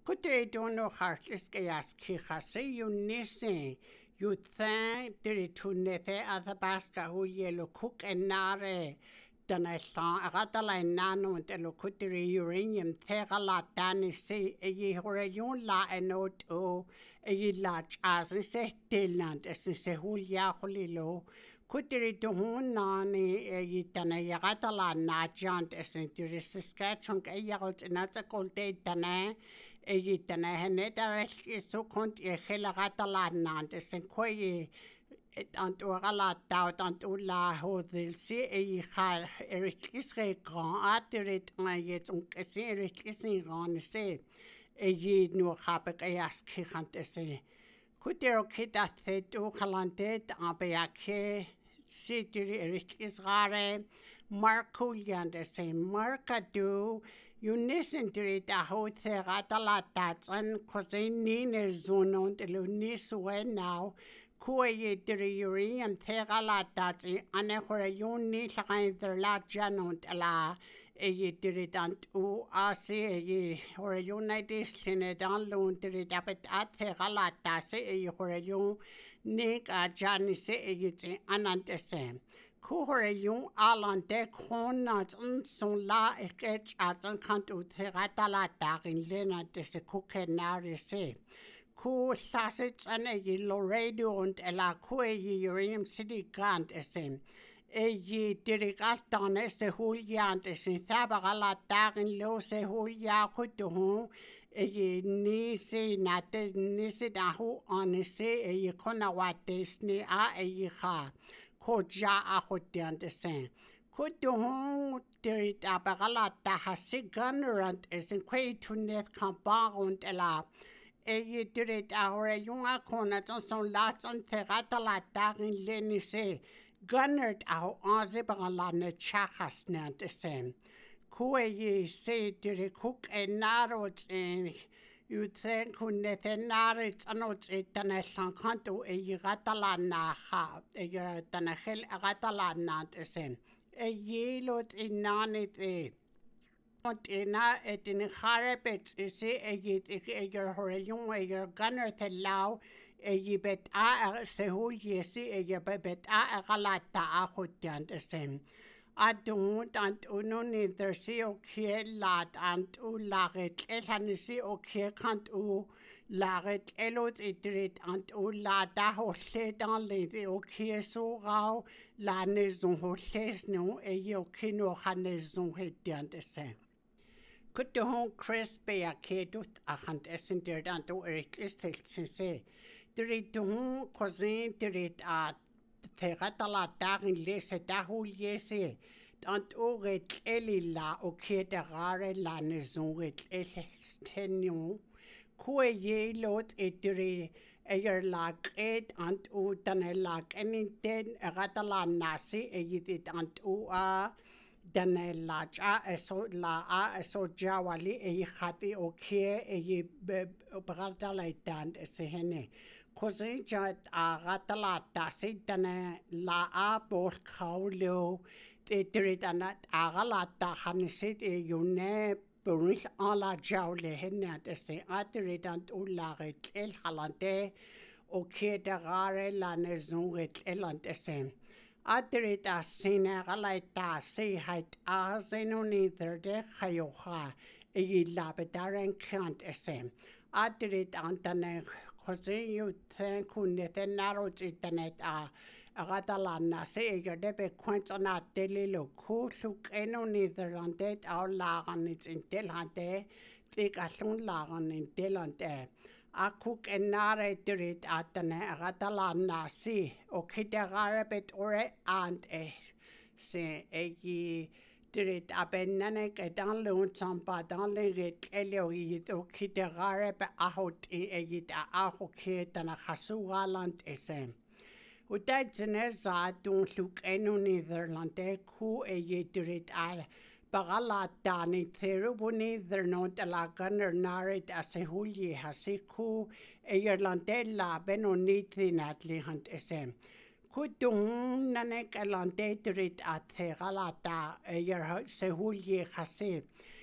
Kutri dono hartlis kayas kihase unise. You thank the tunete athabaska hu yellow cook and nare. Dana sa agatala nano and elokutri uranium tegala dani se a ye horayon la enot o a ye large as a se deland as a se hulia holilo. Kutri dohun nani a ye dana yagatala na jant as in the Saskatchewan a yagot and that's a cold day dana. Dana heneta is so cont a helagata land as in quay. Ant orala taut ant ulla hodil se ha erikisre grand ateret ayet se erikisre grand se nu habek ayas kigant se kutero kita thetu khalantet abeake sitiri erikisrare markulian se markadu unisentri da hote ratalatat an cosinine zonon de lunisue now Kuye diri uranium tegala dati ane horayuni lakain la janont ala ye diri dant u asi ye horayuna disline dan lun diri dapet at tegala dasi ye horayun nik a janise ye ti anantese. Ku horayun alante kronat son la ekech atan kantu tegatala darin lena dese kukenari se. Ku sasits an ye Laredo und ela kue ye uranium city grant esen. Ye dirigat se huliant esen thabagala darin lo se hulia kutuhu. Ye nisi nate nisi dahu on se ye konawates ni a ye ha. Koja a hotiant esen. Kutuhu dirit abagala dahasi gunnerant esen kwe tuneth kamparund ela. Ye did it our young corners on some lots on Terratala darin lenise, gunnert our Ozibala chachas now the same. Kue ye say did it cook and narrows in you think who nethen narrows anots it than a sancanto a yiratala na ha, a yeranahel agatala not the same. A ye lot in none it. Ina et in harapets is a your horayum a your gunner te lao a yibet a sehu yesi a your bebet a galata a hotian the same. I don't and uno neither see okay lad and u laget elhanisi okay can't u laget elot idrit and u lada hosle dan lady okay so rau la maison hosles no a yokino hanezon hetian the same. Could the home crispy a kedut a hunt essented and to erectist since the read to home cousin to read at Terratala darin lese dahu yese, and oret elila okay the rare lanezon with elstenu, kue ye lot etri a year like it and u done like any den a ratala nasi a yit and u Dene la eso la eso jawali e hati okay e brata la dan se hene kosi jat a ratala tasi dene la a bor kaulo te tritanat a galata hanisit e yune burich ala jawle hene se atritant ulaget el halante okay de rare la nezunget elant esen Adrit a sinagalaita see height as in neither de hayoha, a ye labadaran can't esem. Adrit antane, cosy you think who nethen narrows internet a Radalana say your debe quench on a daily look, who look eno neither on dead our lagan it's in Delhante, thick a soon lagan in Delante. A cook and narrated at the Ratalana sea, or Kitterarabet or and a say a ye did it a benanek a download some but only it elioid or Kitterarab a hot a yit a ahokit and a hasualand esem. Would that Zeneza don't look any Netherland, who a ye did it at Bagala dani therubuni they're not a la gunner narrate as a huli hasiku a yerlandella benoniti natli hunt esem. Could do nanek a landate at the galata a yer sehuli hasi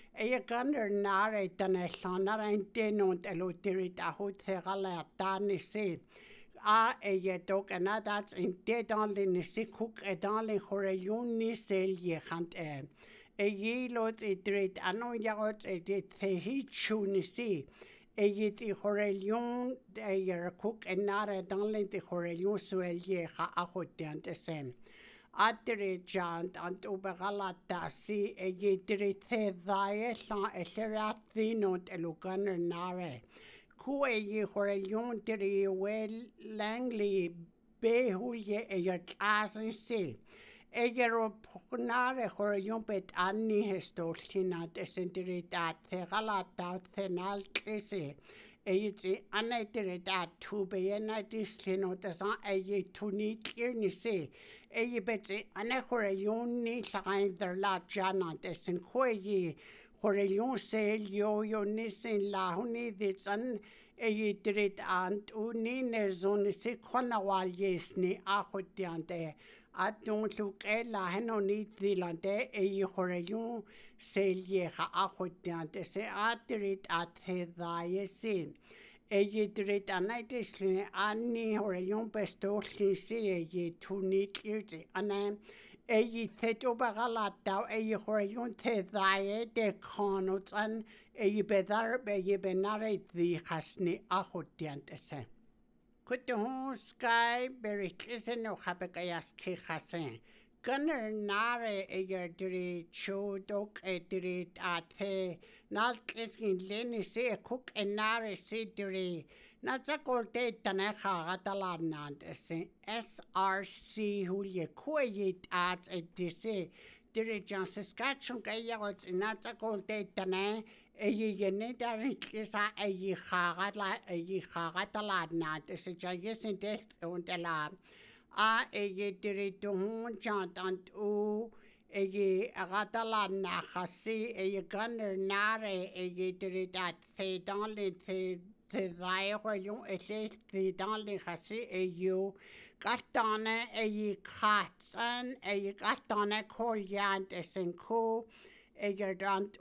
Gander nare Dene Sanara Denont Elotirit Ahut Thegala Danisi. Dog and that's in dead only Nisikook a darling Horeyon Nisel Yehant ye lot a dread anoyot a did Thehichu Nisi. Yeti Horeyon a year cook and not a darling the Horeyon Suel Yeha Ahotian the same. Adre jant ant oberala dasi yedre the thae sa eserat dinot elugan nare. Ku ye horeyon dre well langly behulye yat asin se. Ejero pognare horeyon bet anni hestolina descendere dat thegala dat thenal kese. Ejti anaitere dat tu beyena dislino desan eje tuni kirni se. Betsy, Anahoreyon ni sain der la jana desin koye, Horeyon sel yo nisin la huni ditsan drit ant uni nezon si konawal yesni ahotiante. At don't look la henoni dilante Horeyon sel yeha ahotiante se atrit at the yesin. Drit anaitisli anni Horeyon bestolli si tunit irti anem theto bagalata Horeyon the thae de conots an bedar benare the hasni ahotiantese. Kutu sky berry kisen no habekayas ki hasen. Gunner nare diri chodok diri ate not kiskin lenny se cook and nare se diri not a cold day taneha atalanand SRC who ye quayit at a disse diri John Saskatchewan Research not a cold day tane yenitarin kisa a hagatalanand is a giant death on the lab. Diri tuhun chantant agatala nahasi gunner nare diri that the darling the horeyon the darling hasi you gatane katsan gatane kolyant esenko dant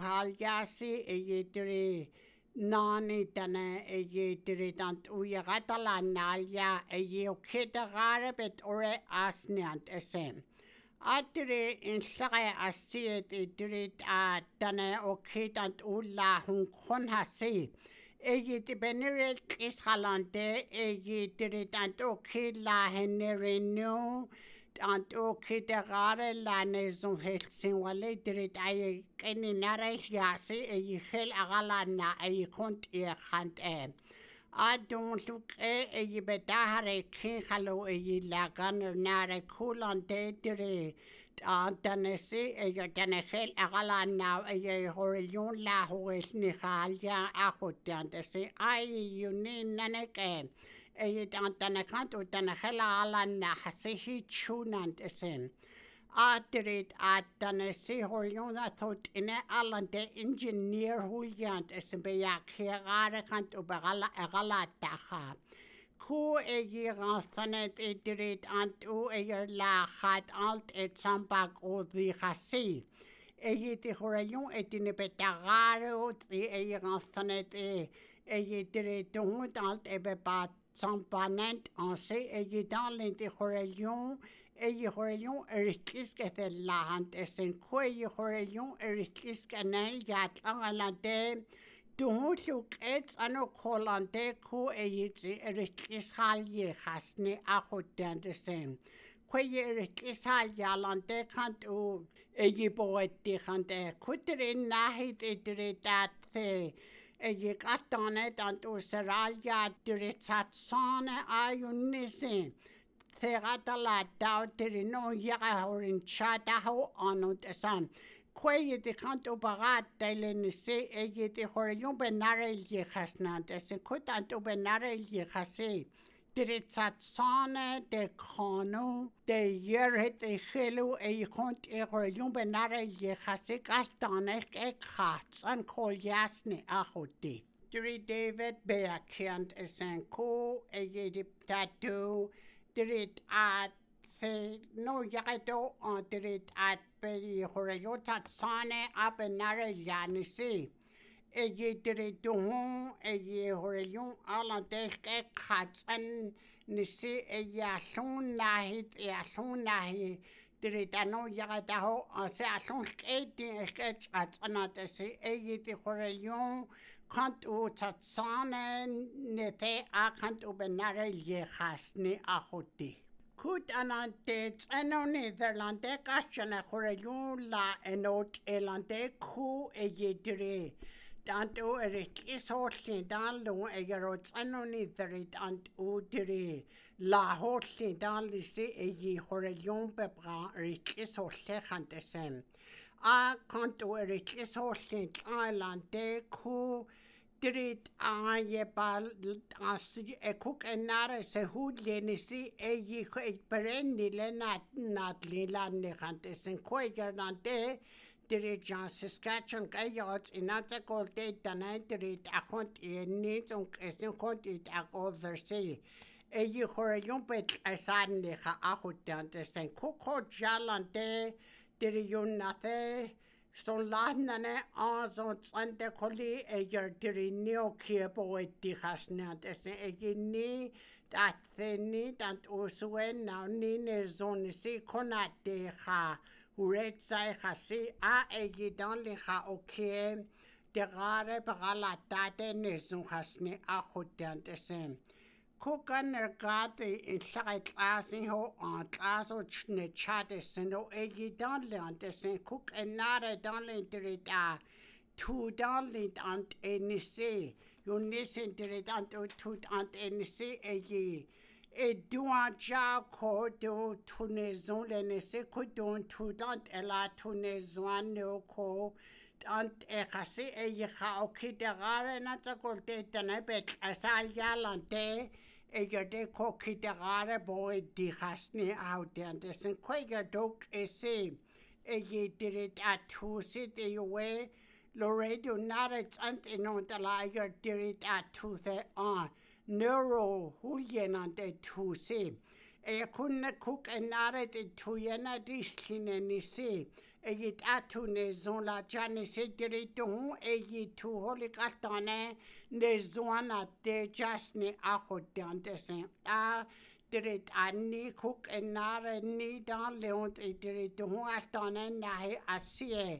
halyasi diri Nani dana diritant uyagatala nalia okitagare bet ore asniant esen. Adri in sare asiet dirit dana okitant ulla hun konhasi. Beneret ishalante diritant okila henerinu. Ant okitagare lanes of Helsing wale dirit any nare yasi hel agalana kont hunt I don't look bedahare king hallo lagan nare cool on day dire danesi danehel agalana horion la hoes nihalia ahotan desi you need naneke Danakanto Danahela Alana Hasihi Chunant Esen. Adrit at Danesi Horiona thought in Alan de engineer Huliant Esembeyak here Arakant Ubagala Agala Taha. Ku Thanet Edrit Antu La had alt et Sambak or the Hasi. The Horion et in a betagaro, the Thanet Edrit don't alt ebebat. Sampanant en se darling de Horeyon erikisk the lahant esen Horeyon erikisk anel yat angalante Tuhuk ets ano kolante ku erikis halye hasne ahotan the same. Erikis hal yalante can't boet hante kuterin nahit edritat the. Got on it and Useralia diritat sane ayunisin. Theratala doubted no yaga or in chataho on the sun. Quay the canto barat delenise the horion benare yehasnant as a cut and benare yehase. Diritat sane de cano de yerit a hello a cont a horion benare yehase gatanek a cats and call yasne ahoti. Diri David Beakant a sanko a yedip tattoo. Dirit at no yado on dirit at peri horayota tsane abenare yanisi. Eye diridun, eye horayon alante katsan nisi eyalun nahi diridano yagadaho ase alun skate atsanatesi eye di horayon kantu tatsane nete akantu benare yehasni ahoti. Kut anante tseno Netherlande kashana horayon la enot elante ku eye dire. Tanto erikis hollin danlo egerot anoni therit ant udiri la hollin danlisi egi horelion bebra erikis hollechantesem. A kanto erikis hollin ailante ku dirit ayebal as ekuk enare se hudlenisi egi perenni lenat lilanechantesem koigernante Dirijan Saskatchewan Research Council Dene dirit akont needs on question content other say. Eyi horayon bet asan neha ahotan sen koko jalante diriyun nathe son lahnane azon ante koli eyer dirinio kiebo etihasna desen egini that theni that uswen now nine zone si konate ha Uret sai khasi a egi dan le kha okay de gare bagala tate ne sun khasni a khodan tesen kokaner gate in sait asin ho an klaso chne chate seno egi dan le antesen kok enare dan le dirita tu dan le ant enise yo nisen dirita ant tu ant enise egi et doit ja ko do tunaison le se ko don tudant ela tunaison no ko ant ekasi e ya o kidagare na takolte tanabet asal yalante e gade ko kidagare boy di hasni out and sen ko dok ese e ye did it at two sit away Loredo not it ant in the liger did it at two the on Neuro huljenante tusi. E kunne kuk enare de tuyena disline nisi. E yit atu ne zon la jane se dirito e yit tu holikatane ne zona de jasne ahodante sen. A dirit ani kuk enare ni dan leont e dirito atane nahe asie.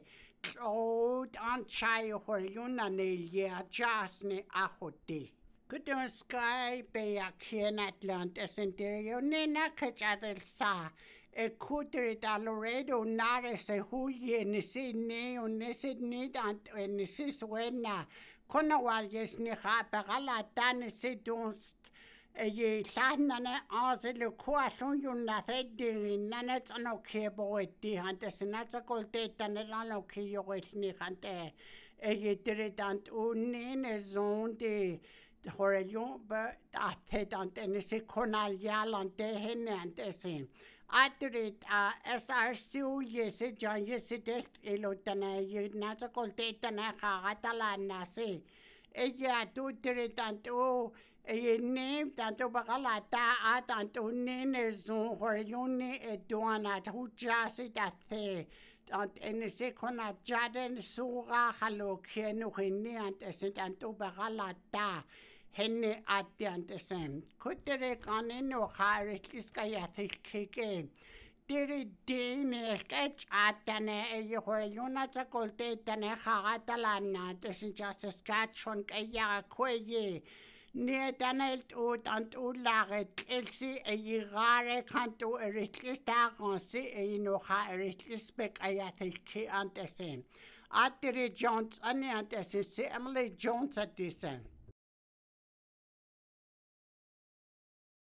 Klod an chai holyuna ne lia jasne ahodi. Kudun sky be a kien Atlantis interior nina kachadel sa e kutri da Loredo nare se hulye nisi ne unisi nidant nisi swena kona waljes ni ha begala dan si dunst e ye lahnane azelu kuasun yun na thedi nanet ano kebo eti hante sinatsa kolte tanelano kiyo ni hante e ye diridant unine zonde Horelion, but I said on Tennessee Conal Yalan Tehene and Tessin. I did it as our still yes, John yes, it is Elotana, you not a call Tatana Hatala Nasi. Eya do it and oh, a name that Obagalata at Antonine Zon Horioni Eduana who just it at the. Tennessee Conal Jaden Sura Halo Kenu and Essent and Obagalata. Henne attiantesen. Kuttere kanen no harikliska yathikike. Diri Dene sketch atane e hoyuna takolte tane hagatalana desin Saskatchewan kaya kweye. Ne danelt ut ant ulaget elsi e rare kanto eriklis dagansi e no hariklis spek ayathike antesen. Attere Jones ane antesen Emily Jones atisen.